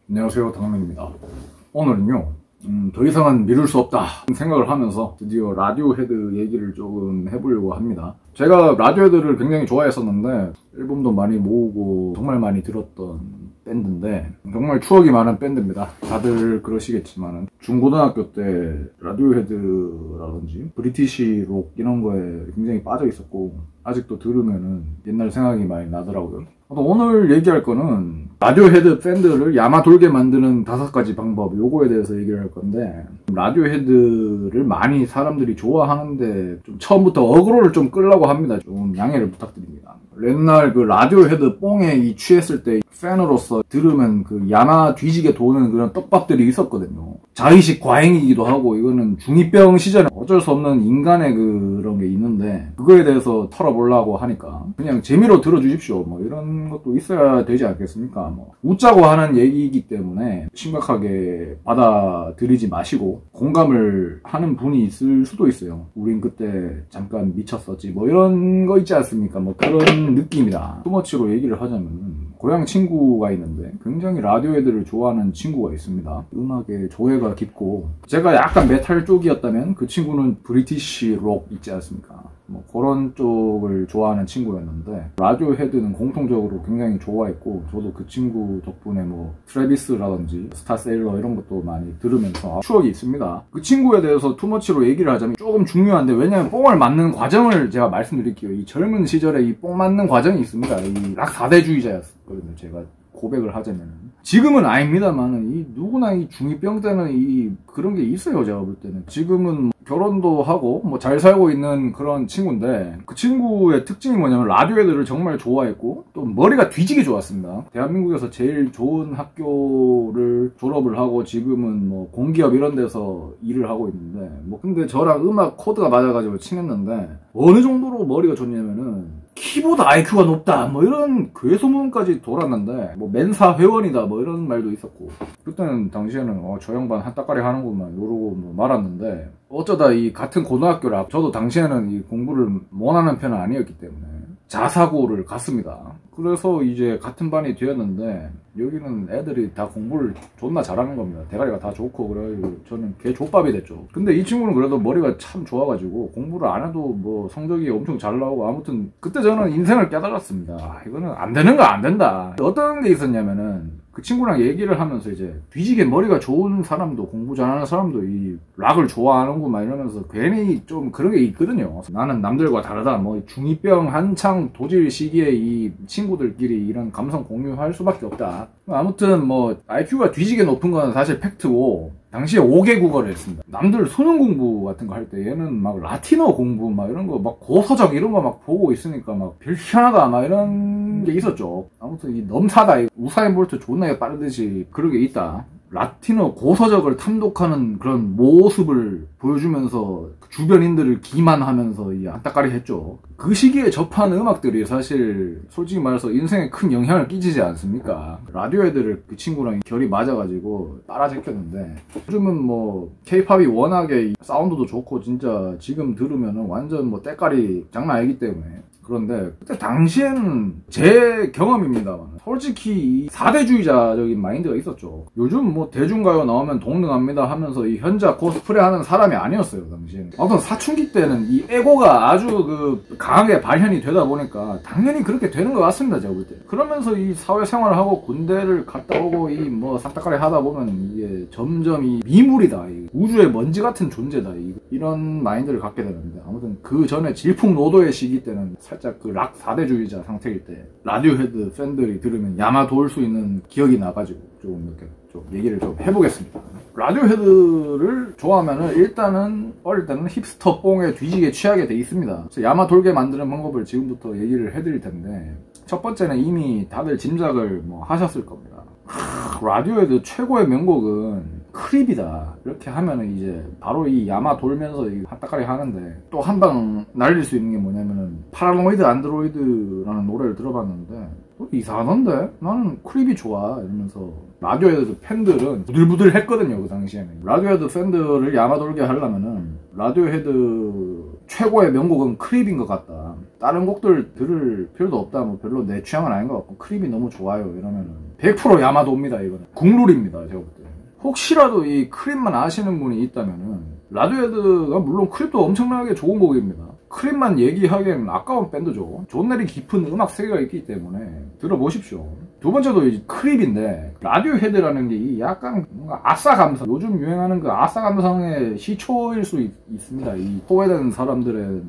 안녕하세요, 당면입니다. 오늘은요, 더 이상은 미룰 수 없다 생각을 하면서 드디어 라디오헤드 얘기를 조금 해보려고 합니다. 제가 라디오헤드를 굉장히 좋아했었는데 앨범도 많이 모으고 정말 많이 들었던 밴드인데 정말 추억이 많은 밴드입니다. 다들 그러시겠지만 중고등학교 때 라디오헤드라든지 브리티시 록 이런 거에 굉장히 빠져 있었고 아직도 들으면은 옛날 생각이 많이 나더라고요. 오늘 얘기할 거는 라디오헤드 팬들을 야마 돌게 만드는 5가지 방법, 요거에 대해서 얘기를 할 건데, 라디오헤드를 많이 사람들이 좋아하는데 좀 처음부터 어그로를 좀 끌려고 합니다. 좀 양해를 부탁드립니다. 옛날 그 라디오헤드 뽕에 취했을 때 팬으로서 들으면 그 야마 뒤지게 도는 그런 떡밥들이 있었거든요. 자의식 과잉이기도 하고 이거는 중2병 시절에 어쩔 수 없는 인간의 그런 게 있는데 그거에 대해서 털어보려고 하니까 그냥 재미로 들어주십시오. 뭐 이런 것도 있어야 되지 않겠습니까? 뭐 웃자고 하는 얘기이기 때문에 심각하게 받아들이지 마시고 공감을 하는 분이 있을 수도 있어요. 우린 그때 잠깐 미쳤었지 뭐 이런 거 있지 않습니까? 뭐 그런 느낌이다. 투머치로 얘기를 하자면 고향 친구가 있는데 굉장히 라디오헤드를 좋아하는 친구가 있습니다. 음악에 조예가 깊고 제가 약간 메탈 쪽이었다면 그 친구는 브리티시 록 있지 않습니까? 뭐 그런 쪽을 좋아하는 친구였는데 라디오헤드는 공통적으로 굉장히 좋아했고 저도 그 친구 덕분에 뭐 트래비스라든지 스타세일러 이런 것도 많이 들으면서 추억이 있습니다. 그 친구에 대해서 투머치로 얘기를 하자면 조금 중요한데 왜냐면 뽕을 맞는 과정을 제가 말씀드릴게요. 이 젊은 시절에 이 뽕 맞는 과정이 있습니다. 이 락 4대주의자였거든요. 제가 고백을 하자면 지금은 아닙니다만은 이 누구나 이 중2병 때는 이 그런 게 있어요. 제가 볼 때는 지금은 결혼도 하고 뭐 잘 살고 있는 그런 친구인데 그 친구의 특징이 뭐냐면 라디오헤드를 정말 좋아했고 또 머리가 뒤지게 좋았습니다. 대한민국에서 제일 좋은 학교를 졸업을 하고 지금은 뭐 공기업 이런 데서 일을 하고 있는데 뭐 근데 저랑 음악 코드가 맞아가지고 친했는데 어느 정도로 머리가 좋냐면은 키보드 IQ가 높다 뭐 이런 괴소문까지 돌았는데 뭐 멘사 회원이다 뭐 이런 말도 있었고 그때는 당시에는 저 양반 한따까리 하는구만 이러고 뭐 말았는데 어쩌다 이 같은 고등학교라 저도 당시에는 이 공부를 못하는 편은 아니었기 때문에 자사고를 갔습니다. 그래서 이제 같은 반이 되었는데 여기는 애들이 다 공부를 존나 잘하는 겁니다. 대가리가 다 좋고 그래가지고 저는 개 족밥이 됐죠. 근데 이 친구는 그래도 머리가 참 좋아가지고 공부를 안 해도 뭐 성적이 엄청 잘 나오고 아무튼 그때 저는 인생을 깨달았습니다. 이거는 안 되는 거 안 된다. 어떤 게 있었냐면은 그 친구랑 얘기를 하면서 이제 뒤지게 머리가 좋은 사람도 공부 잘하는 사람도 이 락을 좋아하는구만 이러면서 괜히 좀 그런 게 있거든요. 나는 남들과 다르다 뭐 중2병 한창 도질 시기에 이 친구들끼리 이런 감성 공유할 수밖에 없다. 아무튼 뭐 IQ가 뒤지게 높은 건 사실 팩트고 당시에 5개 국어를 했습니다. 남들 수능 공부 같은 거 할 때 얘는 막 라틴어 공부 막 이런 거 막 고서적 이런 거 막 보고 있으니까 막 별 희한하다 막 이런 게 있었죠. 아무튼 이 넘사다 우사인 볼트 존나게 빠르듯이 그런 게 있다. 라틴어 고서적을 탐독하는 그런 모습을 보여주면서 주변인들을 기만하면서 이 안따까리 했죠. 그 시기에 접한 음악들이 사실 솔직히 말해서 인생에 큰 영향을 끼치지 않습니까? 라디오헤드를 그 친구랑 결이 맞아가지고 따라제꼈는데 요즘은 뭐 K-팝이 워낙에 사운드도 좋고 진짜 지금 들으면은 완전 뭐 때깔이 장난 아니기 때문에 그런데 그때 당시에는 제 경험입니다만 솔직히 이 4대주의자적인 마인드가 있었죠. 요즘 뭐 대중가요 나오면 동능합니다 하면서 이 현자 코스프레 하는 사람이 아니었어요 당시에는. 아무튼 사춘기 때는 이 에고가 아주 그 강하게 발현이 되다 보니까 당연히 그렇게 되는 것 같습니다 제가 볼 때. 그러면서 이 사회생활을 하고 군대를 갔다 오고 이 뭐 싹다까리 하다 보면 이게 점점 이 미물이다 이 우주의 먼지 같은 존재다 이런 마인드를 갖게 되는데 아무튼 그 전에 질풍노도의 시기 때는 살짝 그 락 4대주의자 상태일 때 라디오헤드 팬들이 들으면 야마 도울 수 있는 기억이 나가지고 좀 이렇게 좀 얘기를 좀 해보겠습니다. 라디오헤드를 좋아하면은 일단은 어릴 때는 힙스터 뽕에 뒤지게 취하게 돼 있습니다. 그래서 야마 돌게 만드는 방법을 지금부터 얘기를 해드릴 텐데 첫 번째는 이미 다들 짐작을 뭐 하셨을 겁니다. 라디오헤드 최고의 명곡은 크립이다 이렇게 하면은 이제 바로 이 야마 돌면서 핫따까리 하는데 또 한 방 날릴 수 있는 게 뭐냐면은 파라노이드 안드로이드라는 노래를 들어봤는데 이상하던데 나는 크립이 좋아 이러면서 라디오헤드 팬들은 부들부들 했거든요 그 당시에는. 라디오헤드 팬들을 야마 돌게 하려면은 라디오헤드 최고의 명곡은 크립인 것 같다 다른 곡들 들을 필요도 없다, 뭐 별로 내 취향은 아닌 것 같고 크립이 너무 좋아요 이러면은 100% 야마도입니다. 이거는 국룰입니다. 제가 볼 때. 혹시라도 이 크립만 아시는 분이 있다면은 라디오헤드가 물론 크립도 엄청나게 좋은 곡입니다. 크립만 얘기하기에는 아까운 밴드죠. 존 레리 깊은 음악 세계가 있기 때문에 들어보십시오. 두 번째도 이제 크립인데 라디오헤드라는 게 이 약간 뭔가 아싸 감성, 요즘 유행하는 그 아싸 감성의 시초일 수 있습니다. 이 소외된 사람들의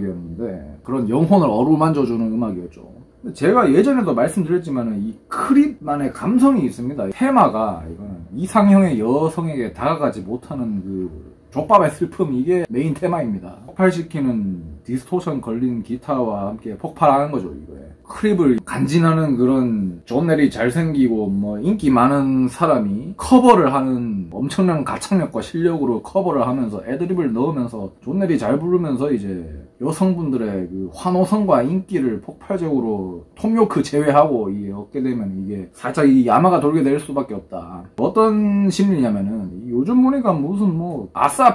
음악이었는데 그런 영혼을 어루만져주는 음악이었죠. 제가 예전에도 말씀드렸지만 이 크립만의 감성이 있습니다. 테마가 이거는 이상형의 여성에게 다가가지 못하는 그 족밥의 슬픔, 이게 메인 테마입니다. 폭발시키는 디스토션 걸린 기타와 함께 폭발하는 거죠. 이거에 크립을 간지나는 그런 존 레리 잘생기고 뭐 인기 많은 사람이 커버를 하는 엄청난 가창력과 실력으로 커버를 하면서 애드립을 넣으면서 존 레리 잘 부르면서 이제 여성분들의 그 환호성과 인기를 폭발적으로 톰 요크 제외하고 얻게 되면 이게 살짝 이 야마가 돌게 될 수밖에 없다. 어떤 심리냐면은 요즘 보니까 무슨 뭐 아싸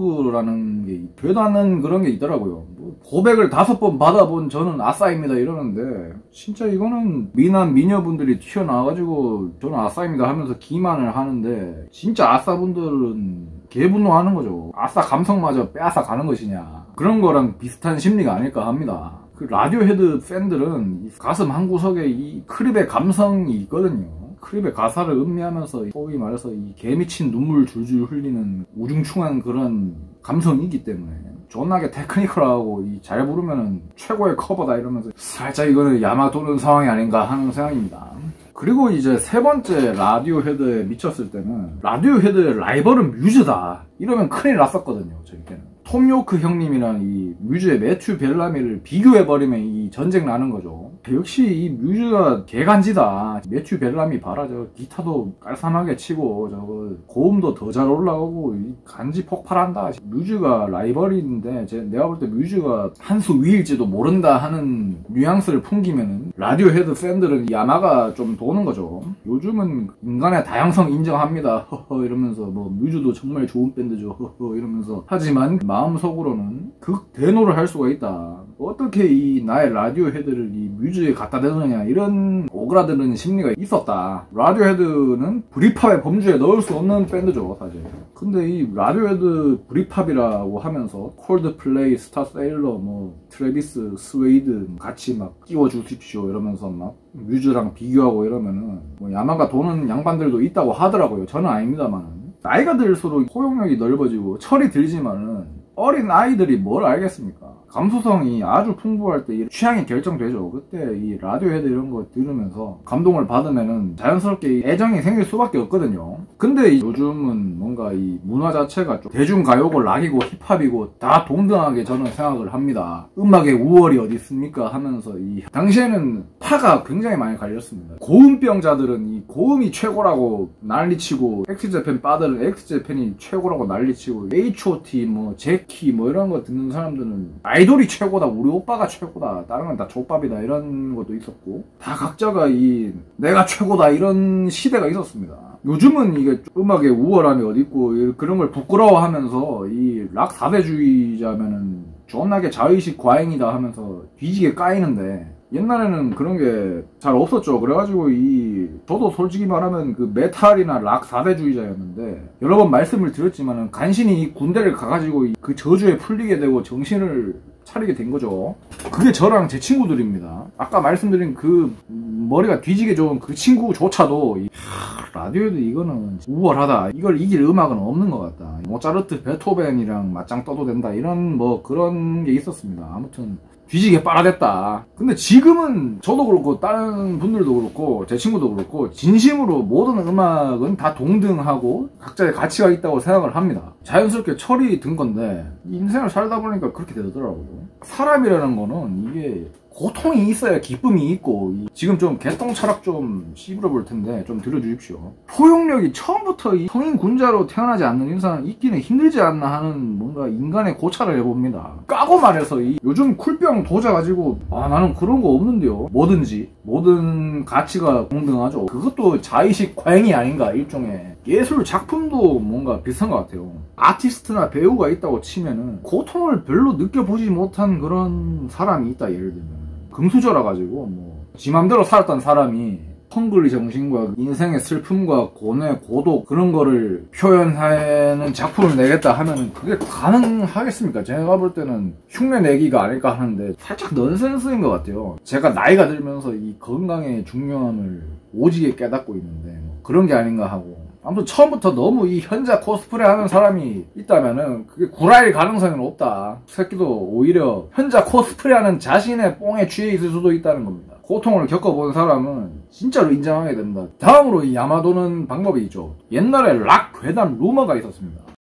브이로그라는 게 되도 않는 그런 게 있더라고요. 뭐 고백을 5번 받아본 저는 아싸입니다 이러는데 진짜 이거는 미남 미녀분들이 튀어나와가지고 저는 아싸입니다 하면서 기만을 하는데 진짜 아싸분들은 개분노하는 거죠. 아싸 감성마저 빼앗아 가는 것이냐, 그런 거랑 비슷한 심리가 아닐까 합니다. 그 라디오헤드 팬들은 가슴 한구석에 이 크립의 감성이 있거든요. 크립의 가사를 음미하면서 소위 말해서 이 개미친 눈물 줄줄 흘리는 우중충한 그런 감성이기 때문에 존나게 테크니컬하고 잘 부르면은 최고의 커버다 이러면서 살짝 이거는 야마 도는 상황이 아닌가 하는 생각입니다. 그리고 이제 세 번째 라디오헤드에 미쳤을 때는 라디오헤드의 라이벌은 뮤즈다 이러면 큰일 났었거든요. 저희 때는 톰 요크 형님이랑 이 뮤즈의 매튜 벨라미를 비교해버리면 이 전쟁 나는 거죠. 역시 이 뮤즈가 개간지다. 매튜 벨라미 봐라, 저 기타도 깔쌈하게 치고 저거 고음도 더 잘 올라오고 간지 폭발한다. 뮤즈가 라이벌인데 내가 볼 때 뮤즈가 한 수 위일지도 모른다 하는 뉘앙스를 풍기면은 라디오헤드 팬들은 야마가 좀 도는 거죠. 요즘은 인간의 다양성 인정합니다 허허 이러면서 뭐 뮤즈도 정말 좋은 밴드죠 허허 이러면서, 하지만 마음속으로는 극대노를 할 수가 있다. 어떻게 이 나의 라디오헤드를 이 뮤즈에 갖다 대느냐, 이런 오그라드는 심리가 있었다. 라디오헤드는 브리팝의 범주에 넣을 수 없는 밴드죠 사실. 근데 이 라디오헤드 브리팝이라고 하면서 콜드플레이, 스타세일러, 뭐 트래비스, 스웨이드 같이 막 끼워주십시오 이러면서 막 뮤즈랑 비교하고 이러면은 뭐 야마가 도는 양반들도 있다고 하더라고요. 저는 아닙니다만 나이가 들수록 포용력이 넓어지고 철이 들지만은 어린 아이들이 뭘 알겠습니까? 감수성이 아주 풍부할 때 취향이 결정되죠. 그때 이 라디오헤드 이런 거 들으면서 감동을 받으면은 자연스럽게 애정이 생길 수밖에 없거든요. 근데 요즘은 뭔가 이 문화 자체가 좀 대중가요고 락이고 힙합이고 다 동등하게 저는 생각을 합니다. 음악의 우월이 어디 있습니까 하면서 당시에는 파가 굉장히 많이 갈렸습니다. 고음병자들은 이 고음이 최고라고 난리치고 엑스제팬 빠들은 엑스제팬이 최고라고 난리치고 H.O.T 뭐 제키 뭐 이런 거 듣는 사람들은 아이돌이 최고다, 우리 오빠가 최고다, 다른 건 다 족밥이다 이런 것도 있었고, 다 각자가 내가 최고다 이런 시대가 있었습니다. 요즘은 이게 음악의 우월함이 어딨고 그런 걸 부끄러워하면서 이 락 4대주의자면은 존나게 자의식 과잉이다 하면서 뒤지게 까이는데, 옛날에는 그런 게 잘 없었죠. 그래가지고 저도 솔직히 말하면 그 메탈이나 락 4대주의자였는데 여러 번 말씀을 드렸지만은 간신히 이 군대를 가가지고 그 저주에 풀리게 되고 정신을 차리게 된 거죠. 그게 저랑 제 친구들입니다. 아까 말씀드린 그 머리가 뒤지게 좋은 그 친구조차도 라디오도 이거는 우월하다, 이걸 이길 음악은 없는 것 같다, 모차르트, 베토벤이랑 맞짱 떠도 된다, 이런 뭐 그런 게 있었습니다. 아무튼 뒤지게 빨아댔다. 근데 지금은 저도 그렇고 다른 분들도 그렇고 제 친구도 그렇고 진심으로 모든 음악은 다 동등하고 각자의 가치가 있다고 생각을 합니다. 자연스럽게 철이 든 건데 인생을 살다 보니까 그렇게 되더라고요. 사람이라는 거는 이게 고통이 있어야 기쁨이 있고, 지금 좀 개똥 철학 좀 씹으러 볼 텐데 좀 들어주십시오. 포용력이 처음부터 성인 군자로 태어나지 않는 인상은 있기는 힘들지 않나 하는 뭔가 인간의 고찰을 해봅니다. 까고 말해서 요즘 쿨병 도자 가지고 나는 그런 거 없는데요, 뭐든지 모든 가치가 동등하죠. 그것도 자의식 과잉이 아닌가, 일종의. 예술 작품도 뭔가 비슷한 것 같아요. 아티스트나 배우가 있다고 치면은 고통을 별로 느껴보지 못한 그런 사람이 있다. 예를 들면 금수저라 가지고 뭐 지 맘대로 살았던 사람이 헝글리 정신과 인생의 슬픔과 고뇌, 고독 그런 거를 표현하는 작품을 내겠다 하면은 그게 가능하겠습니까? 제가 볼 때는 흉내 내기가 아닐까 하는데 살짝 넌센스인 것 같아요. 제가 나이가 들면서 이 건강의 중요함을 오지게 깨닫고 있는데 뭐 그런 게 아닌가 하고, 아무튼 처음부터 너무 이 현자 코스프레 하는 사람이 있다면은 그게 구라일 가능성이 높다. 새끼도 오히려 현자 코스프레 하는 자신의 뽕에 취해 있을 수도 있다는 겁니다. 고통을 겪어본 사람은 진짜로 인정하게 된다. 다음으로 이 야마도는 방법이 있죠. 옛날에 락 괴담 루머가 있었습니다.